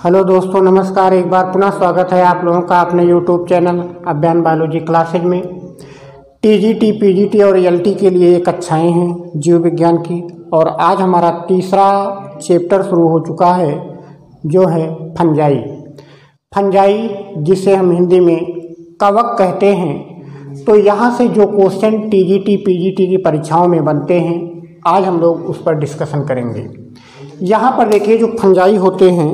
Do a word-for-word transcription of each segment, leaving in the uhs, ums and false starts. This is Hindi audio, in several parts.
हेलो दोस्तों, नमस्कार। एक बार पुनः स्वागत है आप लोगों का अपने YouTube channel Abhiyan biology classes में। टीजीटी, पीजीटी और एलटी के लिए ये कक्षाएं हैं जीव विज्ञान की, और आज हमारा तीसरा चैप्टर शुरू हो चुका है जो है फंजाई। फंजाई जिसे हम हिंदी में कवक कहते हैं। तो यहाँ से जो क्वेश्चन टीजीटी, पीजीटी की परीक्षाओं में बनते हैं, आज हम लोग उस पर डिस्कशन करेंगे। यहाँ पर देखिए, जो फंजाई होते हैं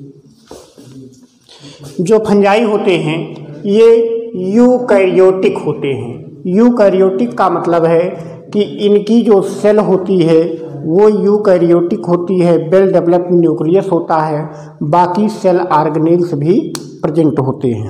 जो फंजाई होते हैं ये यूकैरियोटिक होते हैं। यूकैरियोटिक का मतलब है कि इनकी जो सेल होती है वो यूकैरियोटिक होती है, वेल डेवलप्ड न्यूक्लियस होता है, बाकी सेल ऑर्गेनेल्स भी प्रेजेंट होते हैं।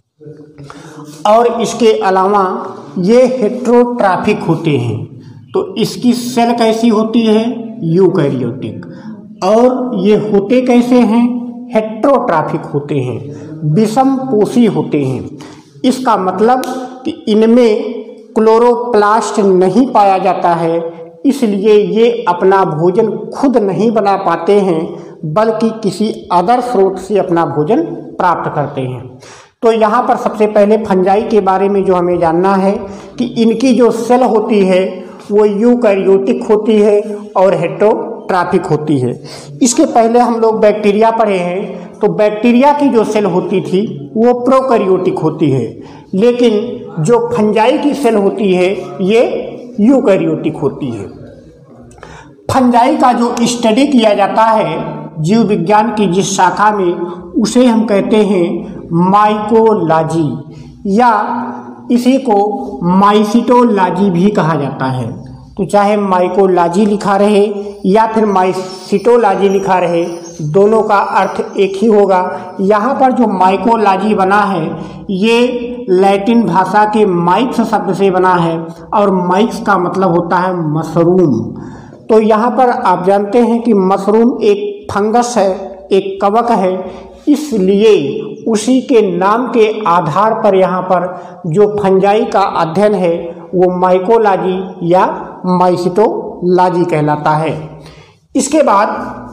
और इसके अलावा ये हेटेरोट्रॉफिक होते हैं। तो इसकी सेल कैसी होती है? यूकैरियोटिक। और ये होते कैसे हैं? हेटेरोट्रॉफिक होते हैं, विषम पोषी होते हैं। इसका मतलब कि इनमें क्लोरोप्लास्ट नहीं पाया जाता है, इसलिए ये अपना भोजन खुद नहीं बना पाते हैं, बल्कि किसी अदर स्रोत से अपना भोजन प्राप्त करते हैं। तो यहाँ पर सबसे पहले फंजाई के बारे में जो हमें जानना है कि इनकी जो सेल होती है वो यूकैरियोटिक होती है और हेटेरोट्रॉफिक होती है। इसके पहले हम लोग बैक्टीरिया पढ़े हैं, तो बैक्टीरिया की जो सेल होती थी वो प्रोकैरियोटिक होती है, लेकिन जो फंजाई की सेल होती है ये यूकैरियोटिक होती है। फंजाई का जो स्टडी किया जाता है जीव विज्ञान की जिस शाखा में, उसे हम कहते हैं माइकोलॉजी, या इसी को माइसिटोलॉजी भी कहा जाता है। तो चाहे माइकोलॉजी लिखा रहे या फिर माइसिटोलॉजी लिखा रहे, दोनों का अर्थ एक ही होगा। यहाँ पर जो माइकोलॉजी बना है ये लैटिन भाषा के माइक्स शब्द से बना है, और माइक्स का मतलब होता है मशरूम। तो यहाँ पर आप जानते हैं कि मशरूम एक फंगस है, एक कवक है, इसलिए उसी के नाम के आधार पर यहाँ पर जो फंजाई का अध्ययन है वो माइकोलॉजी या माइसिटोलॉजी कहलाता है। इसके बाद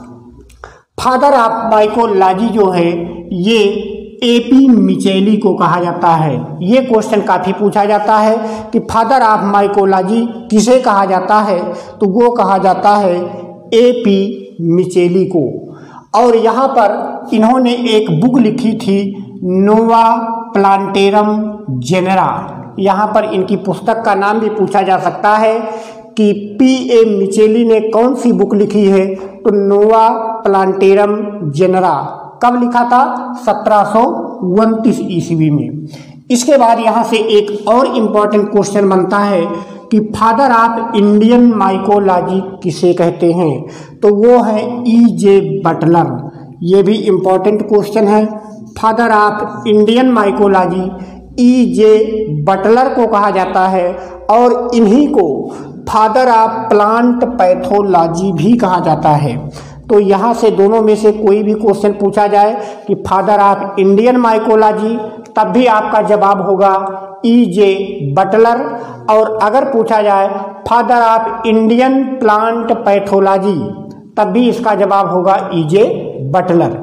फादर ऑफ माइकोलॉजी जो है ये एपी मिचेली को कहा जाता है। ये क्वेश्चन काफ़ी पूछा जाता है कि फादर ऑफ माइकोलॉजी किसे कहा जाता है, तो वो कहा जाता है एपी मिचेली को। और यहाँ पर इन्होंने एक बुक लिखी थी नोवा प्लांटेरम जेनेरा। यहाँ पर इनकी पुस्तक का नाम भी पूछा जा सकता है कि पी ए मिचेली ने कौन सी बुक लिखी है, तो नोवा प्लांटेरम जेनेरा। कब लिखा था? सत्रह सौ उनतीस ईस्वी में। इसके बाद यहाँ से एक और इम्पॉर्टेंट क्वेश्चन बनता है कि फादर ऑफ इंडियन माइकोलॉजी किसे कहते हैं, तो वो है ई जे बटलर। ये भी इम्पॉर्टेंट क्वेश्चन है। Father of Indian mycology E J Butler को कहा जाता है, और इन्हीं को फादर ऑफ प्लांट पैथोलॉजी भी कहा जाता है। तो यहाँ से दोनों में से कोई भी क्वेश्चन पूछा जाए कि फादर ऑफ इंडियन माइकोलॉजी, तब भी आपका जवाब होगा ई जे बटलर। और अगर पूछा जाए father of Indian plant pathology, तब भी इसका जवाब होगा ई जे बटलर।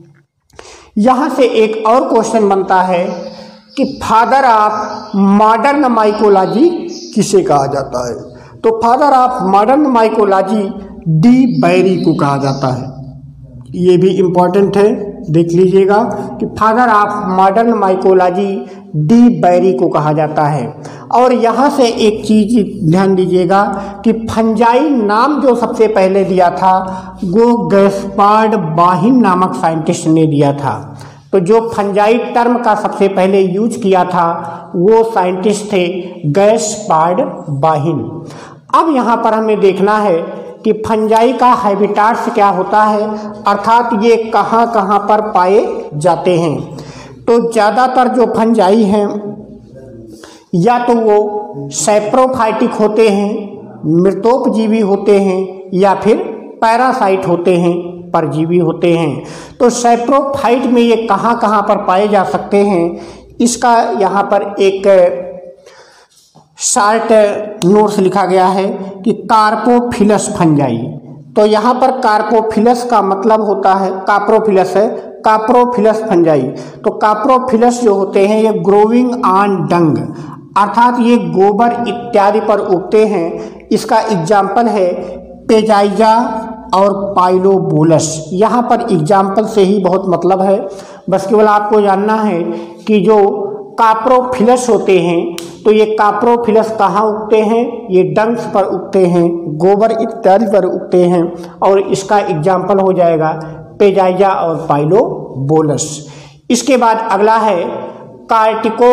यहाँ से एक और क्वेश्चन बनता है कि फादर ऑफ मॉडर्न माइकोलॉजी किसे कहा जाता है, तो father of modern mycology de Bary को कहा जाता है। ये भी इम्पॉर्टेंट है, देख लीजिएगा कि father of modern mycology de Bary को कहा जाता है। और यहाँ से एक चीज़ ध्यान दीजिएगा कि फंजाई नाम जो सबसे पहले दिया था वो गैस्पार्ड बाहिन नामक साइंटिस्ट ने दिया था। तो जो फंजाई टर्म का सबसे पहले यूज किया था वो साइंटिस्ट थे गैस्पार्ड बाहिन। अब यहाँ पर हमें देखना है कि फंजाई का हैबिटाट्स क्या होता है, अर्थात ये कहाँ कहाँ पर पाए जाते हैं। तो ज़्यादातर जो फंजाई हैं या तो वो सैप्रोफाइटिक होते हैं, मृतोपजीवी होते हैं, या फिर पैरासाइट होते हैं, परजीवी होते हैं। तो सैप्रोफाइट में ये कहाँ कहाँ पर पाए जा सकते हैं, इसका यहाँ पर एक शार्ट नोट्स लिखा गया है कि कार्पोफिलस फंजाई। तो यहाँ पर कार्पोफिलस का मतलब होता है, काप्रोफिलस है, काप्रोफिलस फंजाई। तो काप्रोफिलस जो होते हैं ये ग्रोविंग ऑन डंग, अर्थात ये गोबर इत्यादि पर उगते हैं। इसका एग्जाम्पल है पेजाइजा और पाइलोबोलस। यहाँ पर एग्जाम्पल से ही बहुत मतलब है, बस केवल आपको जानना है कि जो काप्रोफिलस होते हैं तो ये काप्रोफिलस कहाँ उगते हैं, ये डंग्स पर उगते हैं, गोबर इत्यादि पर उगते हैं, और इसका एग्जाम्पल हो जाएगा पेजाइजा और पाइलोबोलस। इसके बाद अगला है कार्टिको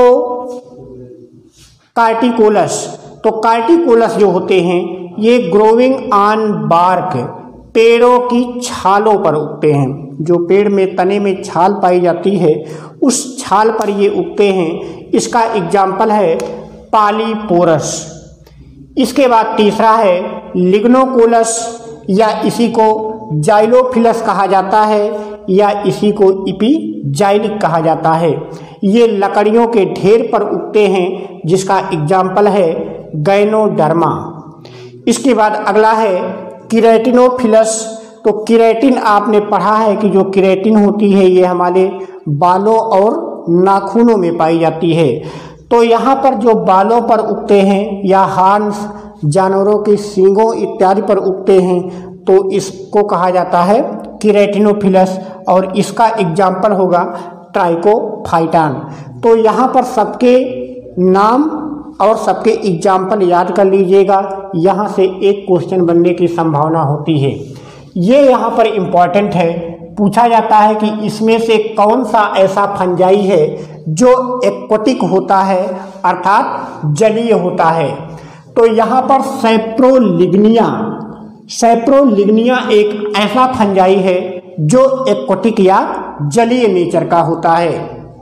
कार्टिकोलस। तो कार्टिकोलस जो होते हैं ये ग्रोविंग ऑन बार्क, पेड़ों की छालों पर उगते हैं। जो पेड़ में तने में छाल पाई जाती है उस छाल पर ये उगते हैं। इसका एग्जाम्पल है पालीपोरस। इसके बाद तीसरा है लिग्नोकोलस, या इसी को जाइलोफिलस कहा जाता है, या इसी को इपीजाइलिक कहा जाता है। ये लकड़ियों के ढेर पर उगते हैं, जिसका एग्जाम्पल है गैनोडर्मा। इसके बाद अगला है कीरेटिनोफिलस। तो कीरेटिन आपने पढ़ा है कि जो कीरेटिन होती है ये हमारे बालों और नाखूनों में पाई जाती है। तो यहाँ पर जो बालों पर उगते हैं या हॉर्न्स, जानवरों के सींगों इत्यादि पर उगते हैं, तो इसको कहा जाता है कीरेटिनोफिलस, और इसका एग्जाम्पल होगा ट्राइकोफाइटान। तो यहाँ पर सबके नाम और सबके एग्जाम्पल याद कर लीजिएगा, यहाँ से एक क्वेश्चन बनने की संभावना होती है। ये यहाँ पर इम्पॉर्टेंट है, पूछा जाता है कि इसमें से कौन सा ऐसा फंजाई है जो एक्वाटिक होता है, अर्थात जलीय होता है। तो यहाँ पर सैप्रोलिग्निया सैप्रोलिग्निया एक ऐसा फंजाई है जो एक्वाटिक या जलीय नेचर का होता है।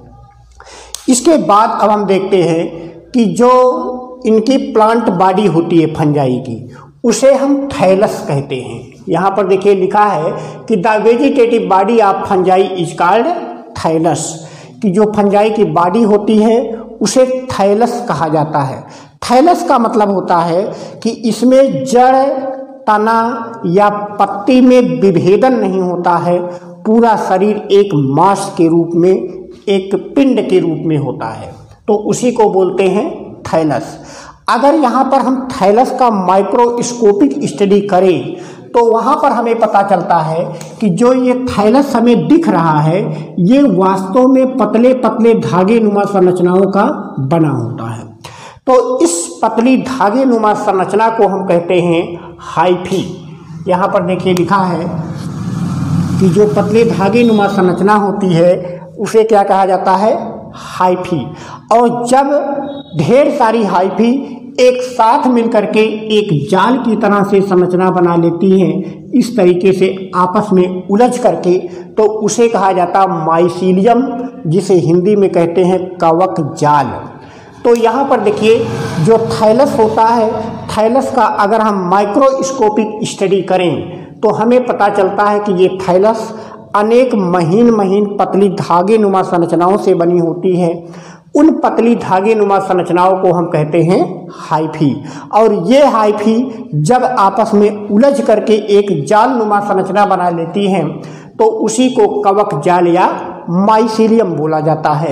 इसके बाद अब हम देखते हैं कि जो इनकी प्लांट बॉडी होती है फंजाई की, उसे हम थैलस कहते हैं। यहाँ पर देखिए लिखा है कि the vegetative body of fungi is called thallus, कि जो फंजाई की बॉडी होती है उसे थैलस कहा जाता है। थैलस का मतलब होता है कि इसमें जड़, तना या पत्ती में विभेदन नहीं होता है, पूरा शरीर एक मास के रूप में, एक पिंड के रूप में होता है, तो उसी को बोलते हैं थैलस। अगर यहाँ पर हम थैलस का माइक्रोस्कोपिक स्टडी करें तो वहाँ पर हमें पता चलता है कि जो ये थैलस हमें दिख रहा है ये वास्तव में पतले पतले धागे नुमा संरचनाओं का बना होता है। तो इस पतली धागे नुमा संरचना को हम कहते हैं हाइफी। यहाँ पर देखिए लिखा है कि जो पतले धागे नुमा संरचना होती है उसे क्या कहा जाता है, हाइफी। और जब ढेर सारी हाइफी एक साथ मिलकर के एक जाल की तरह से संरचना बना लेती हैं, इस तरीके से आपस में उलझ करके, तो उसे कहा जाता माइसीलियम, जिसे हिंदी में कहते हैं कवक जाल। तो यहाँ पर देखिए जो थैलस होता है, थैलस का अगर हम माइक्रोस्कोपिक स्टडी करें तो हमें पता चलता है कि ये थैलस अनेक महीन महीन पतली धागे नुमा संरचनाओं से बनी होती है। उन पतली धागे नुमा संरचनाओं को हम कहते हैं हाइफी, और ये हाइफी जब आपस में उलझ करके एक जाल नुमा संरचना बना लेती हैं तो उसी को कवक जाल या माइसीलियम बोला जाता है।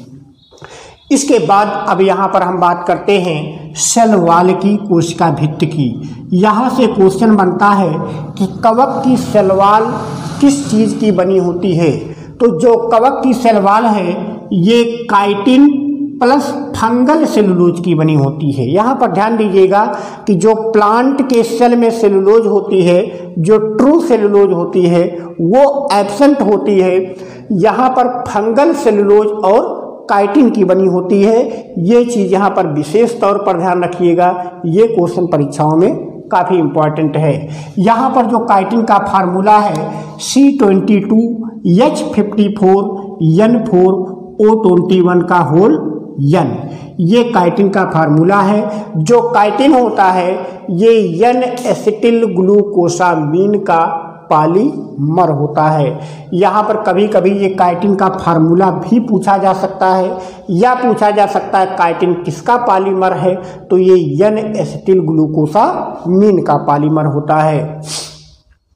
इसके बाद अब यहाँ पर हम बात करते हैं सेल वॉल की, कोशिका भित्ति की। यहाँ से क्वेश्चन बनता है कि कवक की सेल वॉल किस चीज़ की बनी होती है। तो जो कवक की सेल वॉल है ये काइटिन प्लस फंगल सेलुलोज की बनी होती है। यहाँ पर ध्यान दीजिएगा कि जो प्लांट के सेल में सेलुलोज होती है, जो ट्रू सेलुलोज होती है वो एब्सेंट होती है। यहाँ पर फंगल सेलुलोज और काइटिन की बनी होती है। ये चीज़ यहाँ पर विशेष तौर पर ध्यान रखिएगा, ये क्वेश्चन परीक्षाओं में काफ़ी इम्पॉर्टेंट है। यहाँ पर जो काइटिन का फार्मूला है C twenty two H fifty four N four O twenty one का होल एन, ये काइटिन का फार्मूला है। जो काइटिन होता है ये एन एसिटिल ग्लूकोसामीन का पॉलीमर होता है। यहाँ पर कभी कभी ये काइटिन का फार्मूला भी पूछा जा सकता है, या पूछा जा सकता है काइटिन किसका पॉलीमर है, तो ये एन एसिटिल ग्लूकोसामीन का पॉलीमर होता है।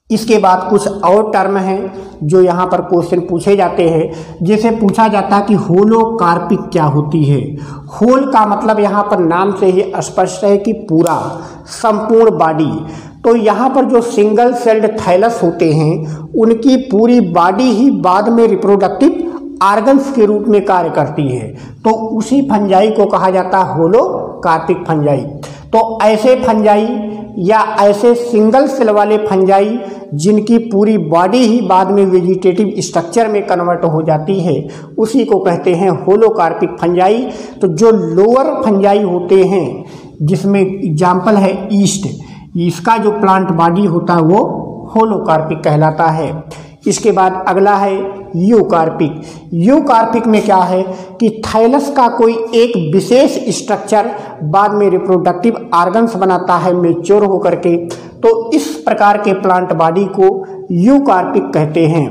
इसके बाद कुछ और टर्म हैं जो यहाँ पर क्वेश्चन पूछे जाते हैं। जैसे पूछा जाता है कि होलोकार्पिक क्या होती है। होल का मतलब यहाँ पर नाम से ही स्पष्ट है कि पूरा, संपूर्ण बॉडी। तो यहाँ पर जो सिंगल सेल्ड थैलस होते हैं उनकी पूरी बॉडी ही बाद में रिप्रोडक्टिव आर्गन्स के रूप में कार्य करती है, तो उसी फंजाई को कहा जाता है होलोकार्पिक फंजाई। तो ऐसे फंजाई या ऐसे सिंगल सेल वाले फंजाई जिनकी पूरी बॉडी ही बाद में वेजिटेटिव स्ट्रक्चर में कन्वर्ट हो जाती है, उसी को कहते हैं होलोकार्पिक फंजाई। तो जो लोअर फंजाई होते हैं, जिसमें एग्जाम्पल है ईस्ट, इसका जो प्लांट बॉडी होता है वो होलोकार्पिक कहलाता है। इसके बाद अगला है यूकार्पिक। यूकार्पिक में क्या है कि थैलस का कोई एक विशेष स्ट्रक्चर बाद में रिप्रोडक्टिव आर्गन्स बनाता है मैच्योर होकर के, तो इस प्रकार के प्लांट बॉडी को यूकार्पिक कहते हैं।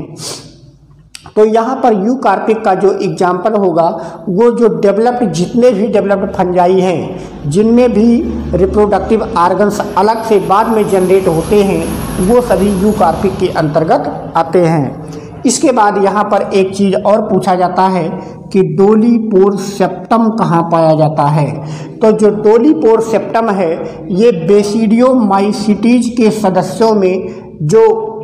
तो यहाँ पर यूकार्पिक का जो एग्जाम्पल होगा वो जो डेवलप्ड, जितने भी डेवलप्ड फंजाई हैं जिनमें भी रिप्रोडक्टिव आर्गन्स अलग से बाद में जनरेट होते हैं, वो सभी यूकार्पिक के अंतर्गत आते हैं। इसके बाद यहाँ पर एक चीज़ और पूछा जाता है कि डोलीपोर सेप्टम कहाँ पाया जाता है। तो जो डोलीपोर सेप्टम है ये बेसिडियोमाइसीटीज के सदस्यों में जो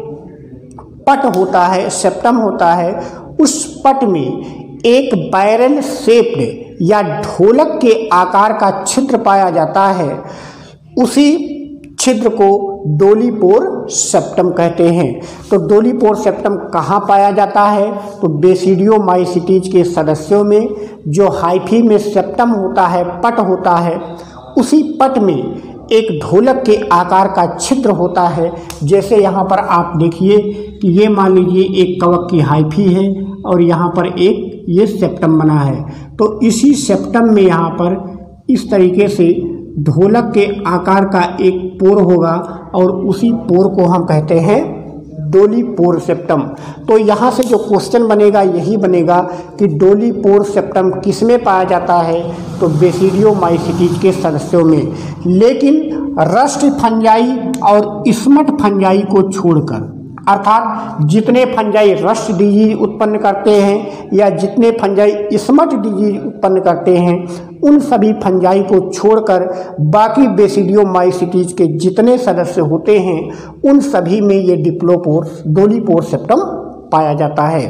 पट होता है, सेप्टम होता है, उस पट में एक बैरल शेप्ड या ढोलक के आकार का छिद्र पाया जाता है। उसी छिद्र को डोलीपोर सेप्टम कहते हैं। तो डोलीपोर सेप्टम कहाँ पाया जाता है, तो बेसिडियोमाइसीटीज के सदस्यों में जो हाइफी में सेप्टम होता है, पट होता है, उसी पट में एक ढोलक के आकार का छिद्र होता है। जैसे यहाँ पर आप देखिए कि ये मान लीजिए एक कवक की हाइफी है और यहाँ पर एक ये सेप्टम बना है, तो इसी सेप्टम में यहाँ पर इस तरीके से ढोलक के आकार का एक पोर होगा और उसी पोर को हम कहते हैं डोलीपोर सेप्टम। तो यहाँ से जो क्वेश्चन बनेगा यही बनेगा कि डोलीपोर सेप्टम किस में पाया जाता है, तो बेसिडियोमाइसीटीज के सदस्यों में। लेकिन रस्ट फंजाई और स्मट फंजाई को छोड़कर, अर्थात जितने फंजाई रस्ट डिजीज उत्पन्न करते हैं या जितने फंजाई स्मट डिजीज उत्पन्न करते हैं, उन सभी फंजाई को छोड़कर बाकी बेसिडियोमाइसीटीज के जितने सदस्य होते हैं उन सभी में ये डिप्लोपोर डोलीपोर सेप्टम पाया जाता है।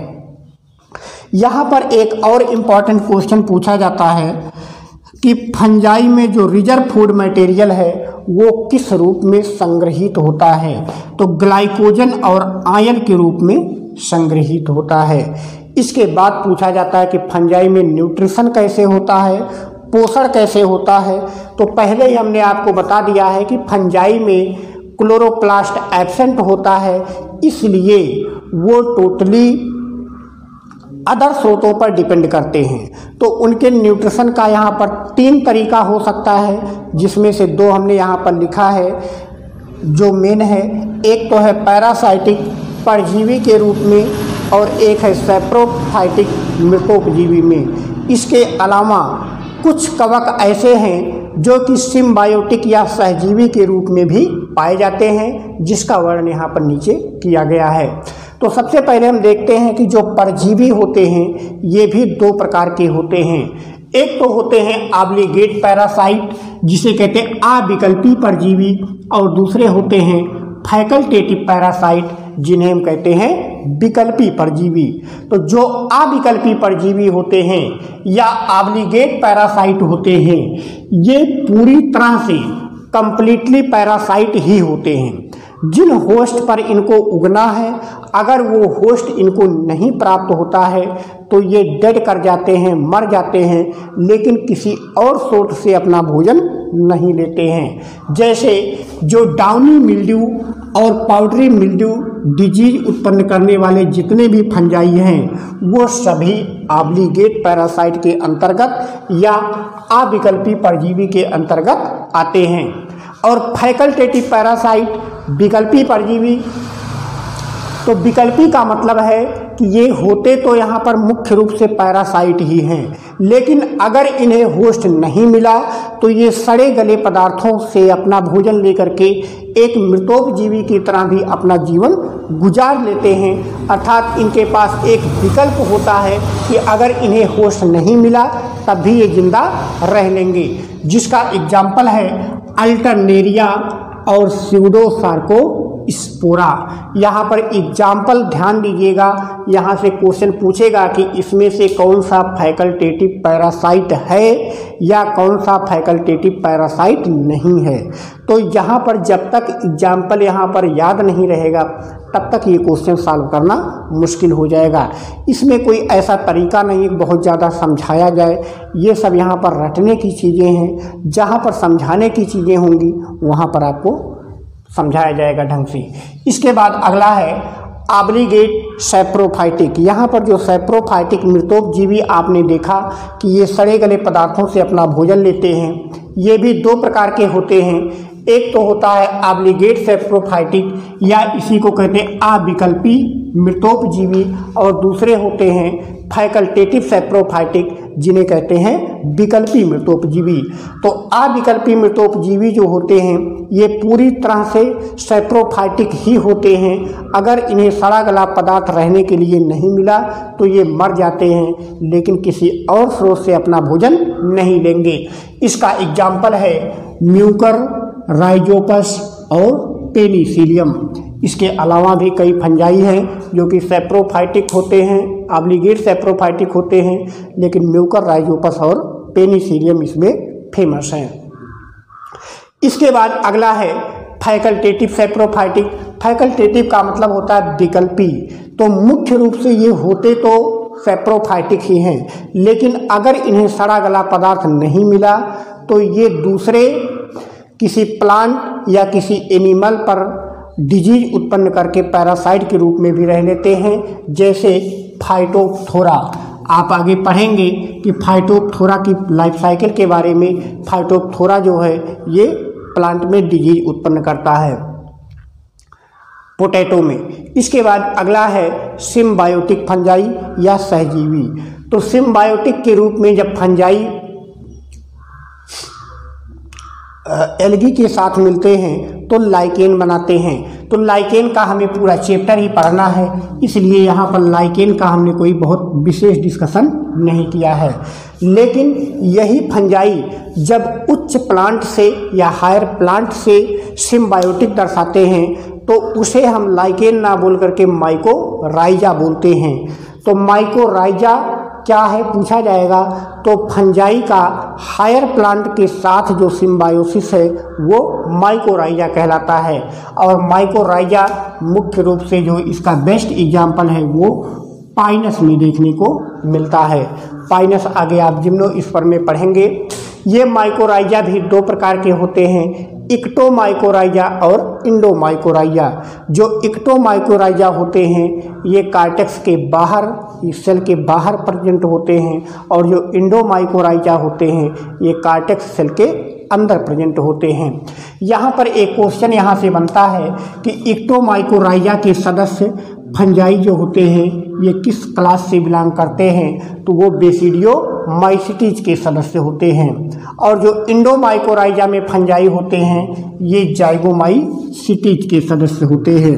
यहाँ पर एक और इम्पॉर्टेंट क्वेश्चन पूछा जाता है कि फंजाई में जो रिजर्व फूड मटेरियल है वो किस रूप में संग्रहित होता है, तो ग्लाइकोजन और आयन के रूप में संग्रहित होता है। इसके बाद पूछा जाता है कि फंजाई में न्यूट्रिशन कैसे होता है, पोषण कैसे होता है। तो पहले ही हमने आपको बता दिया है कि फंजाई में क्लोरोप्लास्ट एब्सेंट होता है, इसलिए वो टोटली अदर स्रोतों पर डिपेंड करते हैं। तो उनके न्यूट्रिशन का यहाँ पर तीन तरीका हो सकता है, जिसमें से दो हमने यहाँ पर लिखा है जो मेन है। एक तो है पैरासाइटिक परजीवी के रूप में और एक है सैप्रोफाइटिक मृतोपजीवी में। इसके अलावा कुछ कवक ऐसे हैं जो कि सिम्बायोटिक या सहजीवी के रूप में भी पाए जाते हैं, जिसका वर्णन यहाँ पर नीचे किया गया है। तो सबसे पहले हम देखते हैं कि जो परजीवी होते हैं ये भी दो प्रकार के होते हैं। एक तो होते हैं ऑब्लिगेट पैरासाइट, जिसे कहते हैं अविकल्पी परजीवी, और दूसरे होते हैं फैकल्टेटिव पैरासाइट, जिन्हें हम कहते हैं विकल्पी परजीवी। तो जो अविकल्पी परजीवी होते हैं या ऑब्लिगेट पैरासाइट होते हैं, ये पूरी तरह से कंप्लीटली पैरासाइट ही होते हैं। जिन होस्ट पर इनको उगना है, अगर वो होस्ट इनको नहीं प्राप्त होता है तो ये डेड कर जाते हैं, मर जाते हैं, लेकिन किसी और सोर्स से अपना भोजन नहीं लेते हैं। जैसे जो डाउनी मिल्ड्यू और पाउडरी मिल्ड्यू डिजीज उत्पन्न करने वाले जितने भी फंजाई हैं वो सभी ऑब्लिगेट पैरासाइट के अंतर्गत या अविकल्पी परजीवी के अंतर्गत आते हैं। और फैकल्टेटिव पैरासाइट विकल्पी परजीवी, तो विकल्पी का मतलब है कि ये होते तो यहाँ पर मुख्य रूप से पैरासाइट ही हैं, लेकिन अगर इन्हें होस्ट नहीं मिला तो ये सड़े गले पदार्थों से अपना भोजन लेकर के एक मृतोपजीवी की तरह भी अपना जीवन गुजार लेते हैं। अर्थात इनके पास एक विकल्प होता है कि अगर इन्हें होस्ट नहीं मिला तब भी ये जिंदा रह लेंगे, जिसका एग्जाम्पल है अल्टरनेरिया और स्यूडोसार्को स्पोरा। यहाँ पर एग्जाम्पल ध्यान दीजिएगा, यहाँ से क्वेश्चन पूछेगा कि इसमें से कौन सा फैकल्टेटिव पैरासाइट है या कौन सा फैकल्टेटिव पैरासाइट नहीं है। तो यहाँ पर जब तक एग्जाम्पल यहाँ पर याद नहीं रहेगा तब तक ये क्वेश्चन सॉल्व करना मुश्किल हो जाएगा। इसमें कोई ऐसा तरीका नहीं है बहुत ज़्यादा समझाया जाए, ये सब यहाँ पर रटने की चीज़ें हैं। जहाँ पर समझाने की चीज़ें होंगी वहाँ पर आपको समझाया जाएगा ढंग से। इसके बाद अगला है ऑब्लिगेट सैप्रोफाइटिक। यहाँ पर जो सैप्रोफाइटिक मृतोपजीवी आपने देखा कि ये सड़े गले पदार्थों से अपना भोजन लेते हैं, ये भी दो प्रकार के होते हैं। एक तो होता है ऑब्लिगेट सैप्रोफाइटिक या इसी को कहते हैं अविकल्पी मृतोपजीवी, और दूसरे होते हैं फैकल्टेटिव सैप्रोफाइटिक जिन्हें कहते हैं विकल्पी मृतोपजीवी। तो अविकल्पी मृतोपजीवी जो होते हैं ये पूरी तरह से सैप्रोफाइटिक ही होते हैं। अगर इन्हें सड़ा गला पदार्थ रहने के लिए नहीं मिला तो ये मर जाते हैं, लेकिन किसी और स्रोत से अपना भोजन नहीं लेंगे। इसका एग्जाम्पल है म्यूकर, राइजोपस और पेनिसिलियम। इसके अलावा भी कई फंजाई हैं जो कि सैप्रोफाइटिक होते हैं, ऑब्लिगेट सैप्रोफाइटिक होते हैं, लेकिन म्यूकर, राइजोपस और पेनिसिलियम इसमें फेमस हैं। इसके बाद अगला है फैकल्टेटिव सैप्रोफाइटिक। फैकल्टेटिव का मतलब होता है विकल्पी। तो मुख्य रूप से ये होते तो सैप्रोफाइटिक ही हैं, लेकिन अगर इन्हें सड़ा गला पदार्थ नहीं मिला तो ये दूसरे किसी प्लांट या किसी एनिमल पर डिजीज उत्पन्न करके पैरासाइट के रूप में भी रह लेते हैं, जैसे फाइटोप्थोरा। आप आगे पढ़ेंगे कि फाइटोप्थोरा की लाइफ साइकिल के बारे में। फाइटोप्थोरा जो है ये प्लांट में डिजीज उत्पन्न करता है पोटैटो में। इसके बाद अगला है सिम्बायोटिक फंजाई या सहजीवी। तो सिम्बायोटिक के रूप में जब फंजाई एल्गी के साथ मिलते हैं तो लाइकेन बनाते हैं। तो लाइकेन का हमें पूरा चैप्टर ही पढ़ना है, इसलिए यहाँ पर लाइकेन का हमने कोई बहुत विशेष डिस्कशन नहीं किया है। लेकिन यही फंजाई जब उच्च प्लांट से या हायर प्लांट से सिम्बायोटिक दर्शाते हैं तो उसे हम लाइकेन ना बोल करके माइकोराइजा बोलते हैं। तो माइकोराइजा क्या है पूछा जाएगा, तो फंजाई का हायर प्लांट के साथ जो सिम्बायोसिस है वो माइकोराइजा कहलाता है। और माइकोराइजा मुख्य रूप से जो इसका बेस्ट एग्जाम्पल है वो पाइनस में देखने को मिलता है। पाइनस आगे आप जिम्नोस्पर्म में पढ़ेंगे। ये माइकोराइजा भी दो प्रकार के होते हैं, इक्टोमाइकोराइजा और इंडोमाइकोराइजा। जो इक्टोमाइकोराइजा होते हैं ये कार्टेक्स के बाहर, इस सेल के बाहर प्रेजेंट होते हैं, और जो इंडोमाइकोराइजा होते हैं ये कार्टेक्स सेल के अंदर प्रेजेंट होते हैं। यहाँ पर एक क्वेश्चन यहाँ से बनता है कि इक्टोमाइकोराइजा के सदस्य फंजाई जो होते हैं ये किस क्लास से बिलोंग करते हैं, तो वो बेसिडियोमाइसीटीज के सदस्य होते हैं। और जो इंडोमाइकोराइजा में फंजाई होते हैं ये जाइगोमाइसीटीज के सदस्य होते हैं।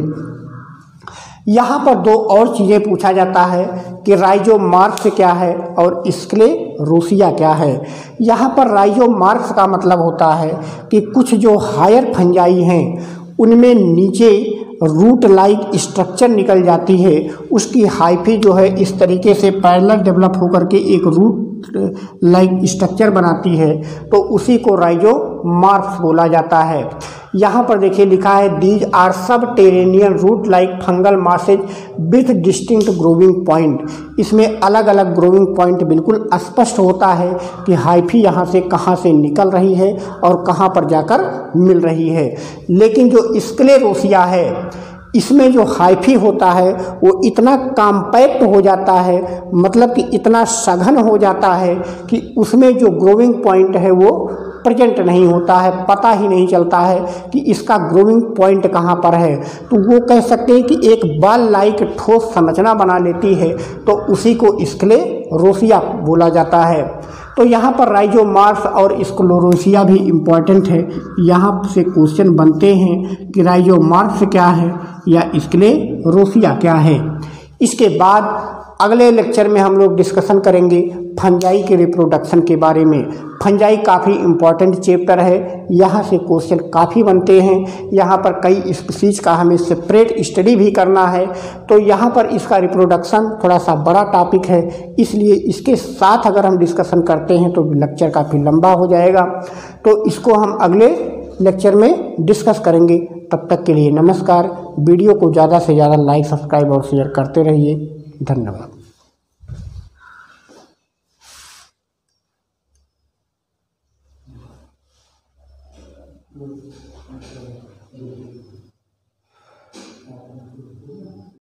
यहाँ पर दो और चीज़ें पूछा जाता है कि राइजोमार्क्स क्या है और स्क्लेरोसिया क्या है। यहाँ पर राइजोमार्क्स का मतलब होता है कि कुछ जो हायर फंजाई हैं उनमें नीचे रूट लाइक स्ट्रक्चर निकल जाती है, उसकी हाइफी जो है इस तरीके से पैरेलल डेवलप होकर के एक रूट लाइक स्ट्रक्चर बनाती है, तो उसी को राइजोमार्क्स बोला जाता है। यहाँ पर देखिए लिखा है these are subterranean root like fungal masses with distinct growing point. इसमें अलग अलग ग्रोविंग पॉइंट बिल्कुल स्पष्ट होता है कि हाइफी यहाँ से कहाँ से निकल रही है और कहाँ पर जाकर मिल रही है। लेकिन जो स्क्लेरोसिया है इसमें जो हाइफी होता है वो इतना कॉम्पैक्ट हो जाता है, मतलब कि इतना सघन हो जाता है कि उसमें जो ग्रोविंग पॉइंट है वो प्रेजेंट नहीं होता है, पता ही नहीं चलता है कि इसका ग्रोइंग पॉइंट कहाँ पर है, तो वो कह सकते हैं कि एक बॉल लाइक ठोस संरचना बना लेती है, तो उसी को स्क्लेरोसिया बोला जाता है। तो यहाँ पर राइजोमार्स और स्क्लेरोसिया भी इम्पॉर्टेंट है। यहाँ से क्वेश्चन बनते हैं कि राइजोमार्स क्या है या स्क्लेरोसिया क्या है। इसके बाद अगले लेक्चर में हम लोग डिस्कशन करेंगे फंजाई के रिप्रोडक्शन के बारे में। फंजाई काफ़ी इम्पॉर्टेंट चैप्टर है, यहाँ से क्वेश्चन काफ़ी बनते हैं। यहाँ पर कई स्पीसीज का हमें सेपरेट स्टडी भी करना है, तो यहाँ पर इसका रिप्रोडक्शन थोड़ा सा बड़ा टॉपिक है, इसलिए इसके साथ अगर हम डिस्कशन करते हैं तो लेक्चर काफ़ी लंबा हो जाएगा। तो इसको हम अगले लेक्चर में डिस्कस करेंगे। तब तक के लिए नमस्कार। वीडियो को ज़्यादा से ज़्यादा लाइक, सब्सक्राइब और शेयर करते रहिए। धन्यवाद। Good.